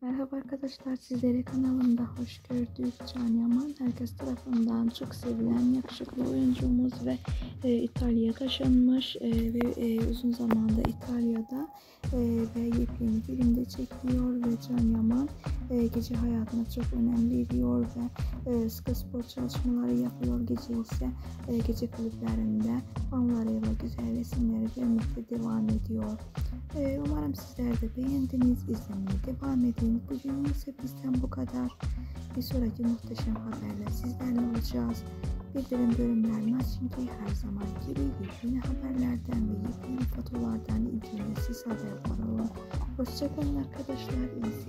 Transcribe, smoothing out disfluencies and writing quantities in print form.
Merhaba arkadaşlar, sizleri kanalımda hoş gördük. Can Yaman herkes tarafından çok sevilen yakışıklı oyuncumuz ve İtalya'ya taşınmış ve uzun zamanda İtalya'da ve yepyeni filmde çekiliyor ve Can Yaman gece hayatına çok önem veriyor ve sıkı spor çalışmaları yapıyor. Gece ise gece kulüplerinde fanlarıyla güzel resimleri vermekte devam ediyor. Umarım sizler de beğendiniz. İzlemeye devam edin. Bugün ise bizden bu kadar. Bir sonraki muhteşem haberle sizlerle olacağız. Bildirim bölümler çünkü her zaman gibi yepyeni haberlerden ve yepyeni fotolardan ilgili siz haberdar olun. Hoşçakalın arkadaşlar. İyi